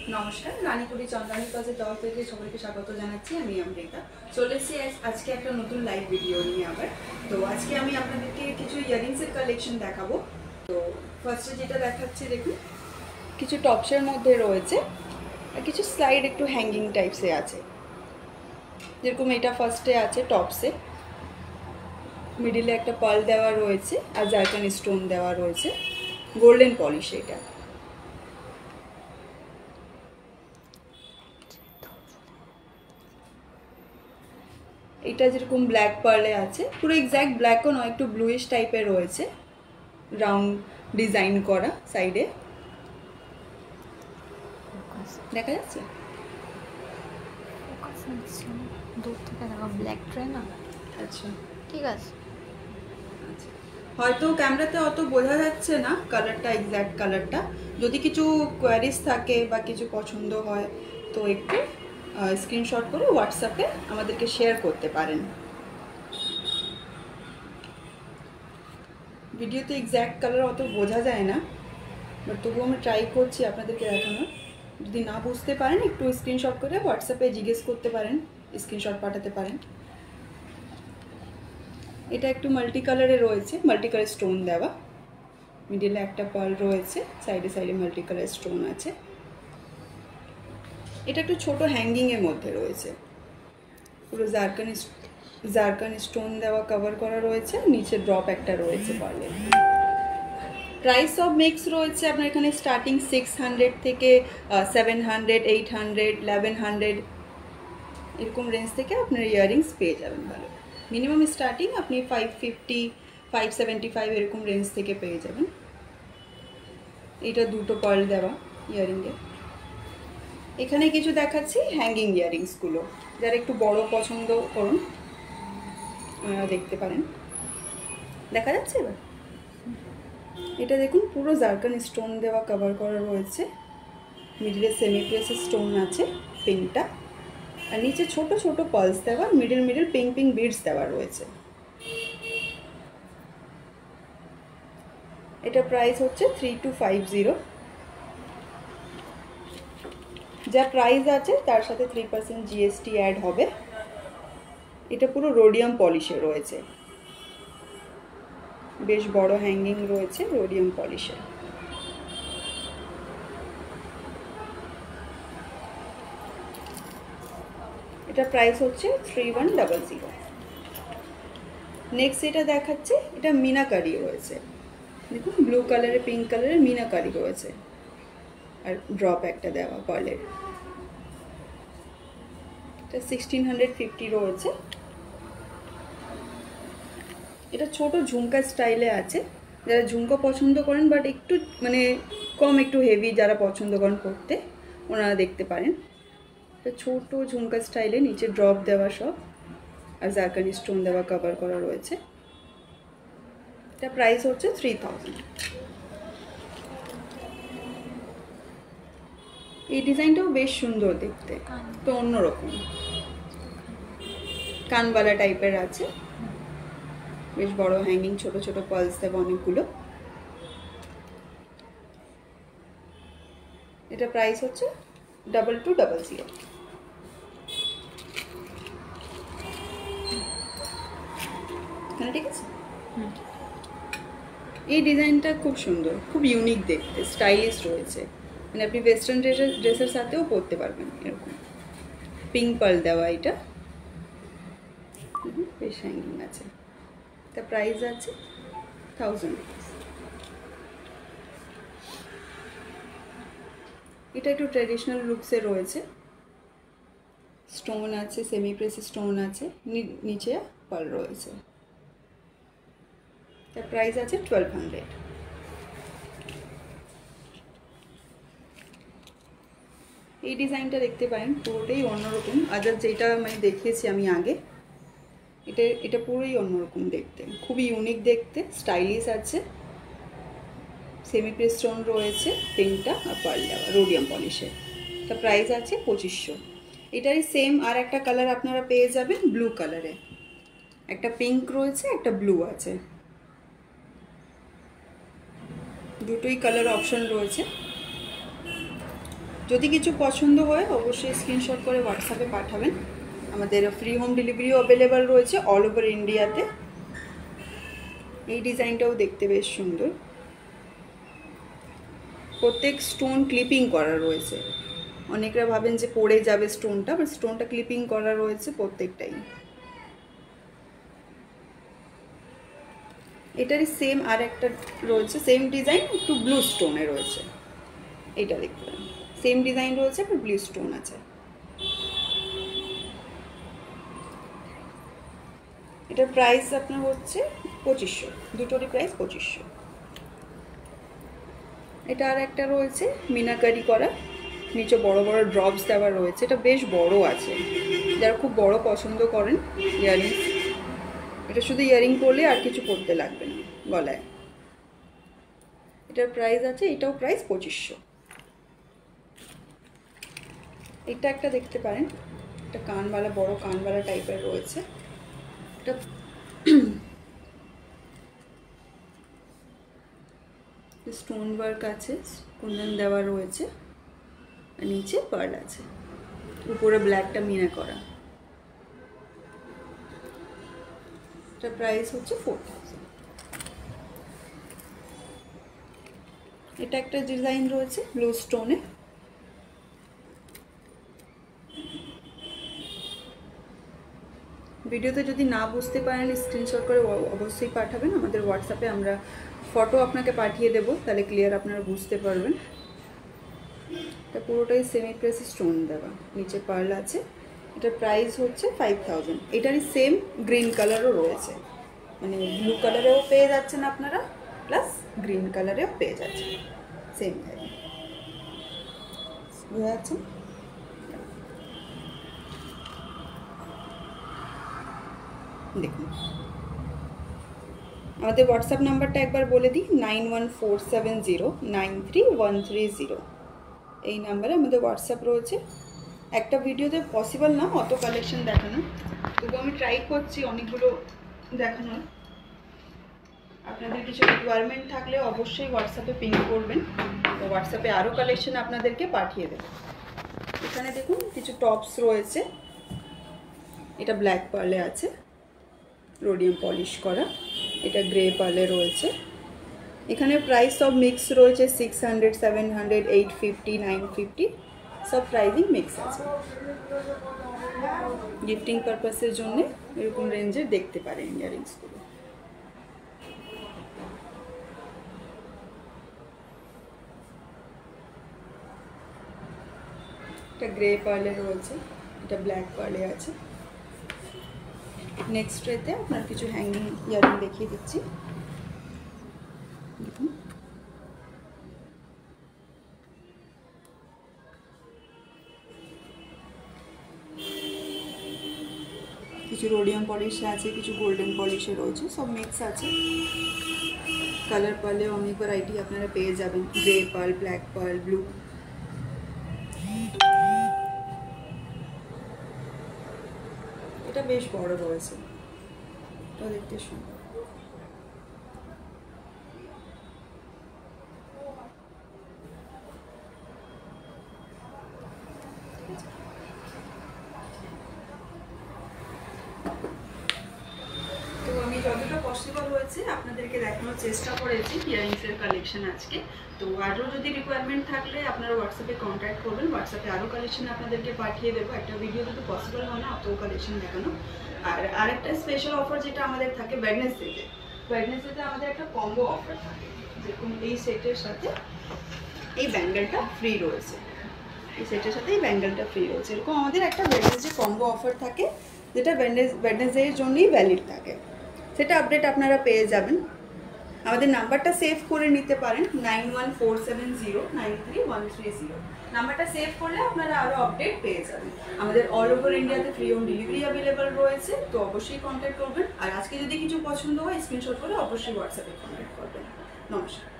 নমস্কার, রানীপুরি চন্দ্রানী কলেজের তরফ থেকে সবাইকে স্বাগত জানাচ্ছি। আমি অমৃতা চলে এসেছি আজকে একটা নতুন লাইভ ভিডিও নিয়ে আবার। তো আজকে আমি আপনাদেরকে কিছু ইয়ারিংসের কালেকশন দেখাবো। তো ফার্স্টে যেটা দেখাচ্ছি দেখুন, কিছু টপসের মধ্যে রয়েছে আর কিছু স্লাইড একটু হ্যাঙ্গিং টাইপসে আছে। যেরকম এটা ফার্স্টে আছে টপসে, মিডিলে একটা পার্ল দেওয়া রয়েছে আর জারকান স্টোন দেওয়া রয়েছে, গোল্ডেন পলিশ। এটা যেরকম ব্ল্যাক পার্লে আছে, পুরো এক্স্যাক্ট ব্ল্যাকও নয়, একটু ব্লুইশ টাইপের রয়েছে, রাউন্ড ডিজাইন করা সাইডে। দেখা যাচ্ছে? দূর থেকে দেখা ব্ল্যাক ট্রেন না। আচ্ছা, ঠিক আছে। হয়তো ক্যামেরাতে অত বোঝা যাচ্ছে না কালারটা, এক্স্যাক্ট কালারটা। যদি কিছু কোয়ারিজ থাকে বা কিছু পছন্দ হয় তো একটু স্ক্রিনশট করে হোয়াটসঅ্যাপে আমাদেরকে শেয়ার করতে পারেন। ভিডিওতে এক্স্যাক্ট কালার অত বোঝা যায় না, বাট তবুও আমি ট্রাই করছি আপনাদেরকে দেখানোর। যদি না বুঝতে পারেন একটু স্ক্রিনশট করে হোয়াটসঅ্যাপে জিজ্ঞেস করতে পারেন, স্ক্রিনশট পাঠাতে পারেন। এটা একটু মাল্টি কালারে রয়েছে, মাল্টি কালার স্টোন দেওয়া, মিডিলে একটা পার্ল রয়েছে, সাইডে সাইডে মাল্টি কালার স্টোন আছে। এটা একটু ছোট হ্যাঙ্গিংয়ের মধ্যে রয়েছে, পুরো জারকান স্টোন দেওয়া কভার করা রয়েছে, নিচে ড্রপ একটা রয়েছে পার্লের। প্রাইস অফ মিক্স রয়েছে আপনার এখানে স্টার্টিং 600 থেকে 700, 800, 1100 এরকম রেঞ্জ থেকে আপনার ইয়াররিংস পেয়ে যাবেন। ভালো মিনিমাম স্টার্টিং আপনি 550, 575 এরকম রেঞ্জ থেকে পেয়ে যাবেন। এটা দুটো পার্ল দেওয়া ইয়াররিংয়ে। এখানে কিছু দেখাচ্ছি হ্যাঙ্গিং ইয়াররিংসগুলো, যারা একটু বড় পছন্দ করুন আপনারা দেখতে পারেন। দেখা যাচ্ছে এবার? এটা দেখুন, পুরো জারকান স্টোন দেওয়া কভার করা রয়েছে, মিডিলে সেমি প্রেসের স্টোন আছে পিঙ্কটা, আর নিচে ছোট ছোট পার্লস দেওয়া, মিডিল পিঙ্ক পিঙ্ক বিডস দেওয়া রয়েছে। এটা প্রাইস হচ্ছে 3250। যা প্রাইস আছে তার সাথে 3% জিএসটি অ্যাড হবে। এটা পুরো রোডিয়াম পলিশে রয়েছে, বেশ বড় হ্যাঙ্গিং রয়েছে রোডিয়াম পলিশে। এটা প্রাইস হচ্ছে 3100। নেক্সট এটা দেখাচ্ছে, এটা মিনাকারি রয়েছে, দেখুন ব্লু কালারের পিঙ্ক কালারের মিনাকারি রয়েছে, আর ড্রপ একটা দেওয়া পার্লের। এটা 1650 রয়েছে। এটা ছোট ঝুমকা স্টাইলে আছে, যারা ঝুমকা পছন্দ করেন বাট একটু মানে কম, একটু হেভি যারা পছন্দ করেন পরতে, ওনারা দেখতে পারেন। এটা ছোট ঝুমকা স্টাইলে, নিচে ড্রপ দেওয়া সব, আর জারকান স্টোন দেওয়া কভার করা রয়েছে। এটা প্রাইস হচ্ছে 3000। এই ডিজাইনটাও বেশ সুন্দর দেখতে, তো অন্যরকম কানবালা টাইপের আছে, বেশ বড় হ্যাঙ্গিং, ছোট ছোট পার্লস দেওয়া অনেকগুলো। এটা প্রাইস হচ্ছে 2200। ঠিক আছে। এই ডিজাইনটা খুব সুন্দর, খুব ইউনিক দেখতে, স্টাইলিশ রয়েছে, মানে আপনি ওয়েস্টার্ন ড্রেসের সাথেও পরতে পারবেন। এরকম পিঙ্ক পার্ল দেওয়া, এটা বেশ হ্যাঙ্গিং আছে। তার প্রাইস আছে 1000 rupees। এটা একটু ট্র্যাডিশনাল লুকসে রয়েছে, স্টোন আছে, সেমি প্রেস স্টোন আছে, নিচে পার্ল রয়েছে। তার প্রাইস আছে 1200। এই ডিজাইনটা দেখতে পারেন, পুরোটাই অন্যরকম। আদার যেটা মানে দেখিয়েছি আমি আগে, এটা পুরোই অন্যরকম দেখতে, খুবই ইউনিক দেখতে, স্টাইলিশ আছে। সেমি প্রেস স্টোন রয়েছে তিনটা, আর পার্ল দেওয়া রোডিয়াম পলিশে। তার প্রাইস আছে 2500। এটাই সেম আর একটা কালার আপনারা পেয়ে যাবেন ব্লু কালারে, একটা পিঙ্ক রয়েছে, একটা ব্লু আছে, দুটোই কালার অপশন রয়েছে। যদি কিছু পছন্দ হয় অবশ্যই স্ক্রিনশট করে হোয়াটসঅ্যাপে পাঠাবেন। আমাদের ফ্রি হোম ডেলিভারিও অ্যাভেলেবেল রয়েছে অল ওভার ইন্ডিয়াতে। এই ডিজাইনটাও দেখতে বেশ সুন্দর, প্রত্যেক স্টোন ক্লিপিং করা রয়েছে। অনেকরা ভাবেন যে পড়ে যাবে স্টোনটা, বাট স্টোনটা ক্লিপিং করা রয়েছে প্রত্যেকটাই। এটারই সেম আর একটা রয়েছে, সেম ডিজাইন, একটু ব্লু স্টোনে রয়েছে। এটা দেখতে পারেন, সেম ডিজাইন রয়েছে, একটু ব্লু স্টোন আছে। এটার প্রাইস আপনার হচ্ছে 2500, দুটোরই প্রাইস 2500। এটা আর একটা রয়েছে মিনাকারি করা, নিচে বড় বড় ড্রপস দেওয়া রয়েছে। এটা বেশ বড় আছে, যারা খুব বড় পছন্দ করেন ইয়াররিংস, এটা শুধু ইয়াররিং পরলে আর কিছু পরতে লাগবে না গলায়। এটার প্রাইস আছে, এটাও প্রাইস 2500। এটা একটা দেখতে পারেন, এটা কানওয়ালা, বড় কানওয়ালা টাইপের রয়েছে। এটা স্টোন ওয়ার্ক আছে, কুন্দন দেওয়া রয়েছে, আর নিচে পার্ল আছে, উপরে ব্ল্যাকটা মিনা করা। এটা প্রাইস হচ্ছে 4000। এটা একটা ডিজাইন রয়েছে ব্লু স্টোনে, ভিডিওতে যদি না বুঝতে পারেন স্ক্রিনশট করে অবশ্যই পাঠাবেন আমাদের হোয়াটসঅ্যাপে, আমরা ফটো আপনাকে পাঠিয়ে দেব, তাহলে ক্লিয়ার আপনারা বুঝতে পারবেন। এটা পুরোটাই সেমি প্রেস স্টোন দেওয়া, নিচে পার্ল আছে। এটার প্রাইস হচ্ছে 5000। এটারই সেম গ্রিন কালারও রয়েছে, মানে ব্লু কালারেও পেয়ে যাচ্ছেন আপনারা, প্লাস গ্রিন কালারেও পেয়ে যাচ্ছেন সেম ভাবে। বুঝতে পারছেন? দেখুন আমাদের হোয়াটসঅ্যাপ নাম্বারটা একবার বলে দিই, 9147093130। এই নাম্বারে আমাদের হোয়াটসঅ্যাপ রয়েছে। একটা ভিডিওতে পসিবল না অত কালেকশন দেখানো, তবু আমি ট্রাই করছি অনেকগুলো দেখানোর। আপনাদের কিছু রিকোয়ারমেন্ট থাকলে অবশ্যই হোয়াটসঅ্যাপে পিং করবেন, তো হোয়াটসঅ্যাপে আরও কালেকশন আপনাদেরকে পাঠিয়ে দেবো। এখানে দেখুন কিছু টপস রয়েছে, এটা ব্ল্যাক পার্লে আছে, রোডিয়াম পলিশ করা। এটা গ্রে পার্লে রয়েছে। এখানে প্রাইস সব মিক্স রয়েছে, 600, 700, 850, 950, সব প্রাইজিং মিক্স আছে। গিফটিং পারপাসের জন্য এরকম রেঞ্জের দেখতে পারেন ইয়ারিংসগুলো। এটা গ্রে পার্লে রয়েছে, এটা ব্ল্যাক পার্লে আছে। নেক্সট রেতে আপনার কিছু হ্যাঙ্গিং ইয়ারিং দেখিয়ে দিচ্ছি। দেখুন কিছু রোডিয়াম পলিশে আছে, কিছু গোল্ডেন পলিশে রয়েছে, সব মিক্স আছে। কালার পার্লে অনেক ভ্যারাইটি আপনারা পেয়ে যাবেন, grey pearl, black pearl, blue. এটা বেশ বড় রয়েছে, এটা দেখতে সুন্দর। তো আমি যতটা পসিবল হয়েছে আপনাদেরকে দেখানোর চেষ্টা করেছি ইয়ারিংসের কালেকশন আজকে। তো আরও যদি রিকোয়ারমেন্ট থাকলে আপনারা হোয়াটসঅ্যাপে কন্ট্যাক্ট করবেন, হোয়াটসঅ্যাপে আরও কালেকশন আপনাদেরকে পাঠিয়ে দেবো। একটা ভিডিওতে তো পসিবল হয় না অত কালেকশন দেখানো। আর আরেকটা স্পেশাল অফার যেটা আমাদের থাকে ওয়েডনেসডেতে আমাদের একটা কম্বো অফার থাকে, যেরকম এই সেটের সাথে এই ব্যাঙ্গেলটা ফ্রি রয়েছে, এই সেটের সাথে এই ব্যাঙ্গেলটা ফ্রি রয়েছে। এরকম আমাদের একটা ওয়েডনেসডে কম্বো অফার থাকে, যেটা ওয়েডনেসডের জন্যই ভ্যালিড থাকে। সেটা আপডেট আপনারা পেয়ে যাবেন। আমাদের নাম্বারটা সেভ করে নিতে পারেন, 9147093130। নাম্বারটা সেভ করলে আপনারা আরও আপডেট পেয়ে যাবেন। আমাদের অল ওভার ইন্ডিয়াতে ফ্রি হোম ডেলিভারি অ্যাভেলেবেল রয়েছে, তো অবশ্যই কন্ট্যাক্ট করবেন। আর আজকে যদি কিছু পছন্দ হয় স্ক্রিনশট করে অবশ্যই হোয়াটসঅ্যাপে কন্ট্যাক্ট করবেন। নমস্কার।